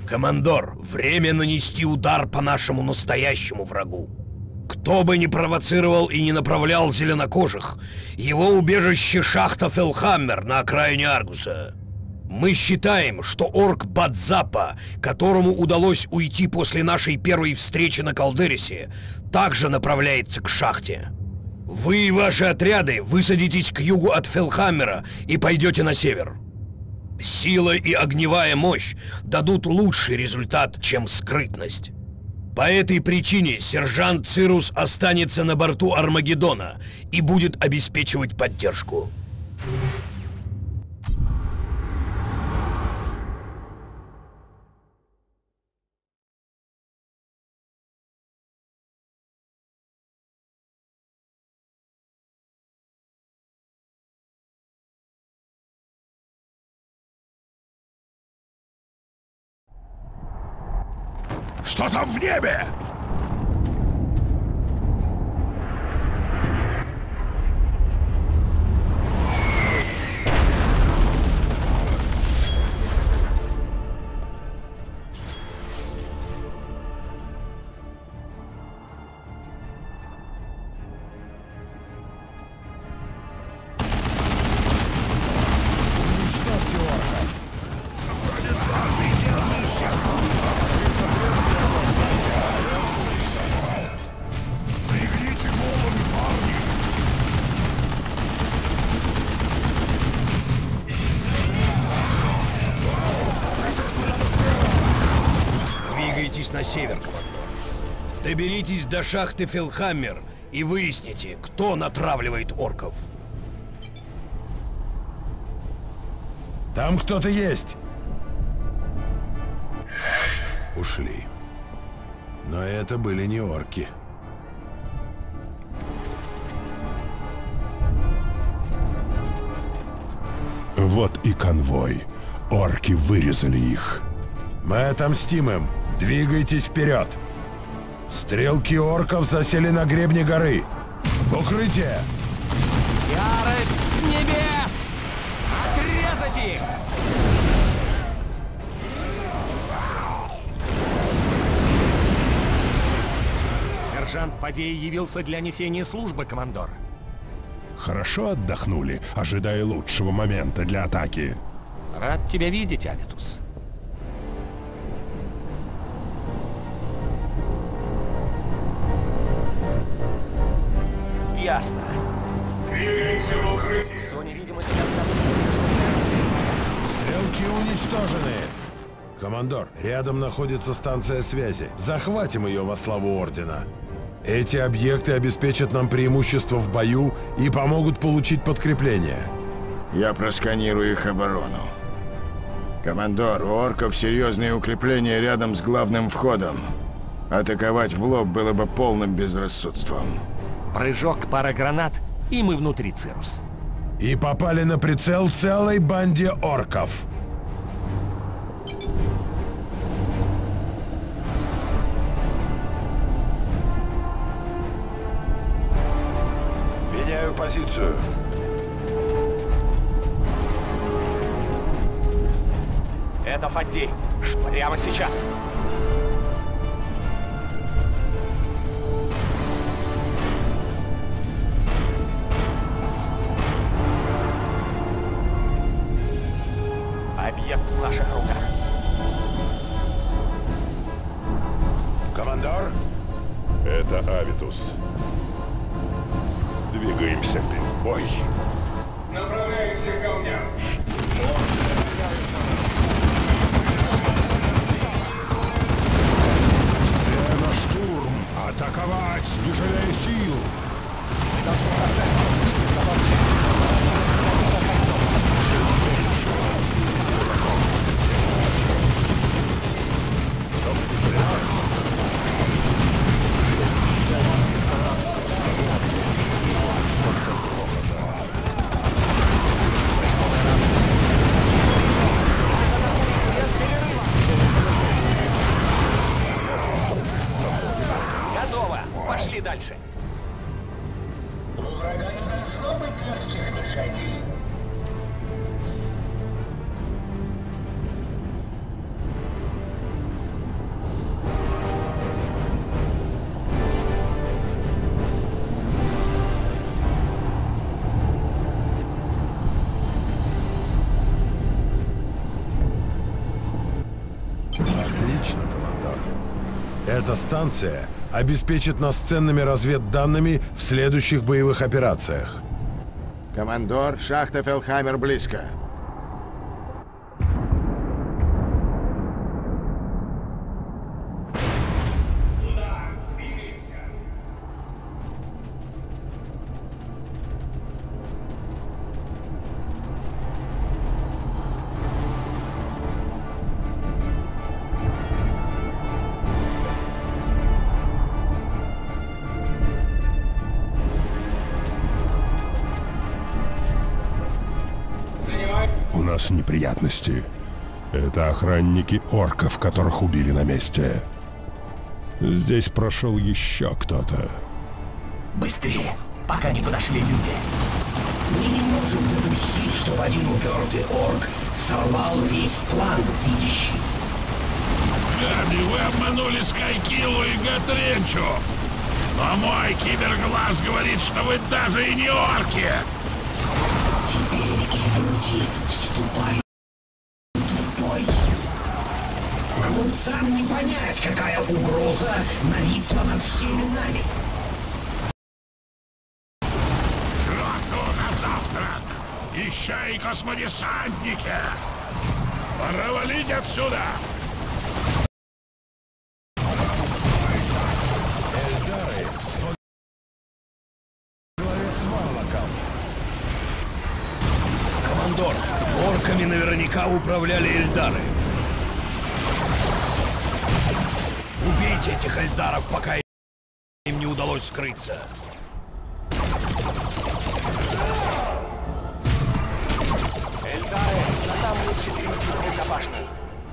Командор, время нанести удар по нашему настоящему врагу. Кто бы ни провоцировал и не направлял зеленокожих, его убежище шахта Фелхаммер на окраине Аргуса. Мы считаем, что орк Бадзапа, которому удалось уйти после нашей первой встречи на Калдерисе, также направляется к шахте. Вы и ваши отряды высадитесь к югу от Фелхаммера и пойдете на север. Сила и огневая мощь дадут лучший результат, чем скрытность. По этой причине сержант Цирус останется на борту Армагеддона и будет обеспечивать поддержку. Что там в небе? На север, командор. Доберитесь до шахты Фелхаммер и выясните, кто натравливает орков. Там кто-то есть. Ушли. Но это были не орки. Вот и конвой. Орки вырезали их. Мы отомстим им. Двигайтесь вперед! Стрелки орков засели на гребне горы! В укрытие! Ярость с небес! Отрезать их! Сержант Падей явился для несения службы, командор. Хорошо отдохнули, ожидая лучшего момента для атаки. Рад тебя видеть, Авитус. Ясно. Двигаемся в укрытие. В зоне видимости Стрелки уничтожены! Командор, рядом находится станция связи. Захватим ее во славу Ордена. Эти объекты обеспечат нам преимущество в бою и помогут получить подкрепление. Я просканирую их оборону. Командор, у орков серьезные укрепления рядом с главным входом. Атаковать в лоб было бы полным безрассудством. Прыжок, пара гранат, и мы внутри, Цирус. И попали на прицел целой банде орков. Меняю позицию. Это Фаддей. Прямо сейчас. Объект в наших руках. Командор? Это Авитус. Двигаемся в бой. Направляемся к камням. Все на штурм! Атаковать, не жалея сил! Эта станция обеспечит нас ценными разведданными в следующих боевых операциях. Командор, шахта Фелхаммер близко. У нас неприятности. Это охранники орков, которых убили на месте. Здесь прошел еще кто-то. Быстрее, пока не подошли люди. Мы не можем допустить, чтобы один упертый орк сорвал весь план, видящий. Гады, вы обманули Скайкиллу и Готренчу. Но мой киберглаз говорит, что вы даже и не орки. Теперь их люди вступают в бой. Глупцам не понять, какая угроза нависла над всеми нами. Роту на завтрак! Еще и космодесантники! Пора валить отсюда! Эльдары во главе с Варлоком. Командор, орками наверняка управляли эльдары. Убейте этих эльдаров, пока им не удалось скрыться. Эльдары, но там лучше перейти рукопашный.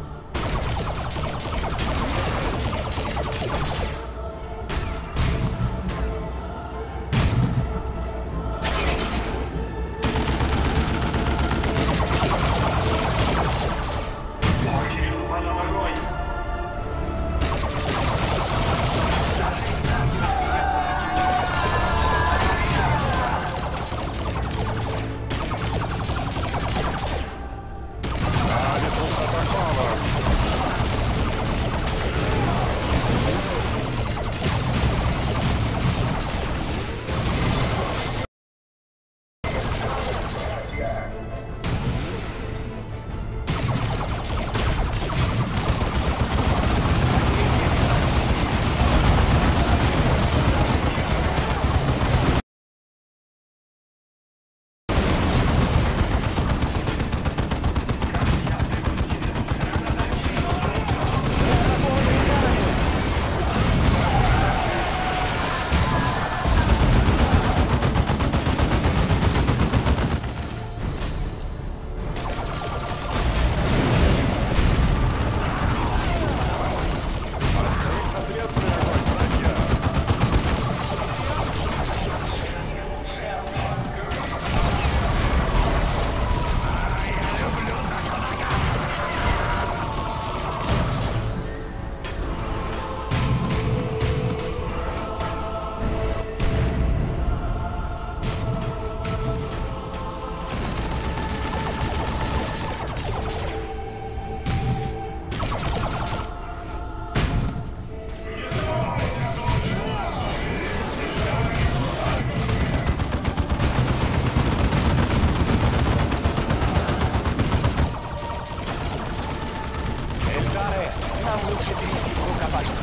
Нам лучше перейти в рукопашную.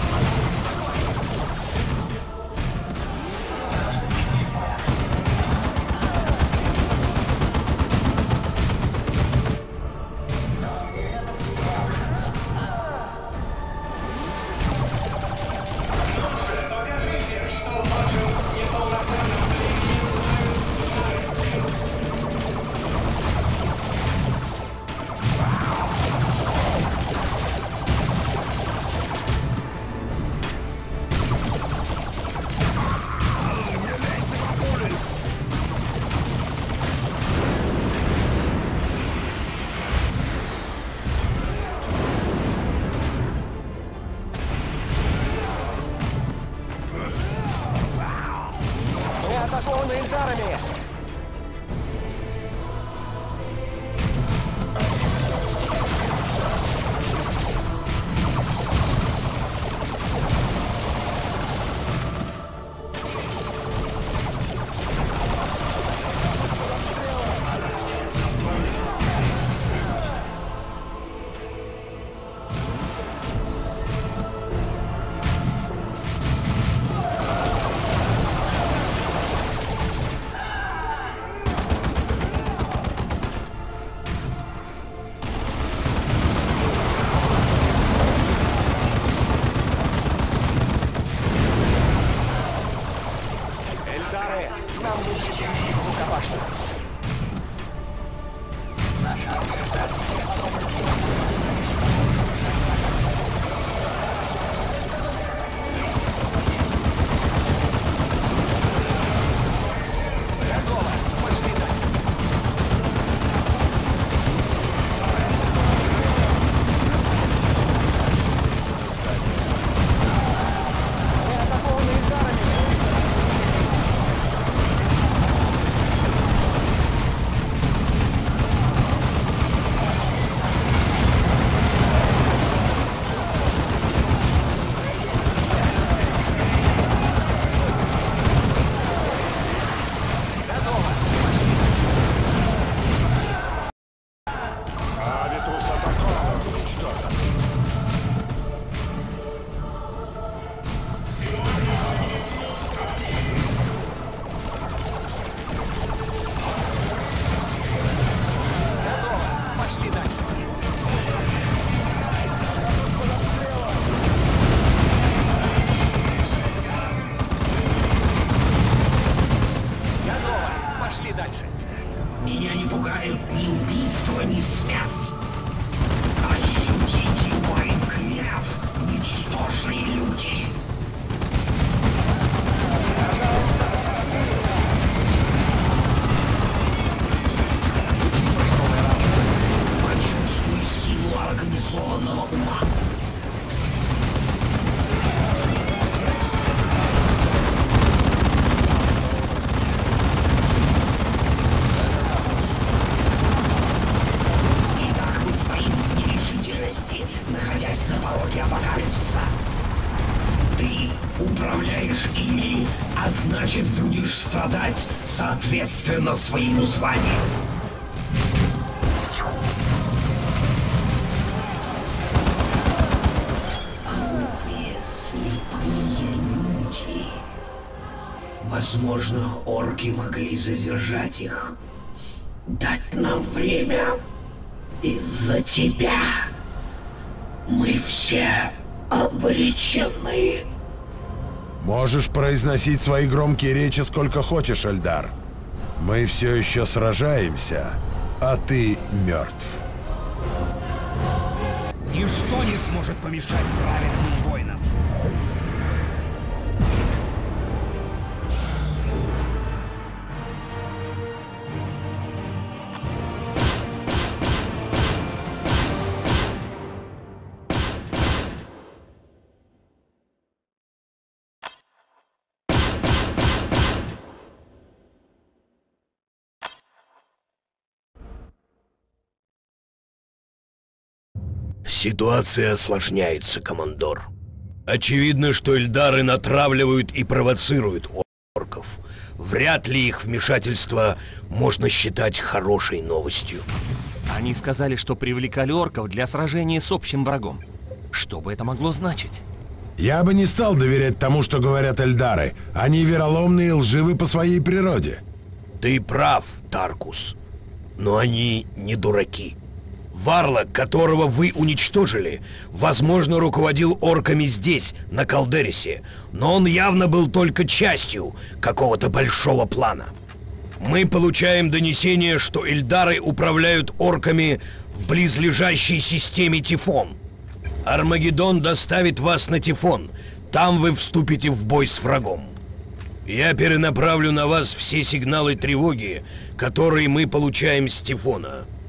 Атакованы эльдарами! на пороге апокалипсиса. Ты управляешь ими, а значит будешь страдать соответственно своему званию. Глупые, слепые люди. Возможно, орки могли задержать их. Дать нам время. Из-за тебя мы все обречены. Можешь произносить свои громкие речи сколько хочешь, Эльдар. Мы все еще сражаемся, а ты мертв. Ничто не сможет помешать праведным воинам. Ситуация осложняется, командор. Очевидно, что эльдары натравливают и провоцируют орков. Вряд ли их вмешательство можно считать хорошей новостью. Они сказали, что привлекали орков для сражения с общим врагом. Что бы это могло значить? Я бы не стал доверять тому, что говорят эльдары. Они вероломны и лживы по своей природе. Ты прав, Таркус. Но они не дураки. Варлок, которого вы уничтожили, возможно, руководил орками здесь, на Калдерисе, но он явно был только частью какого-то большого плана. Мы получаем донесение, что эльдары управляют орками в близлежащей системе Тифон. Армагеддон доставит вас на Тифон. Там вы вступите в бой с врагом. Я перенаправлю на вас все сигналы тревоги, которые мы получаем с Тифона.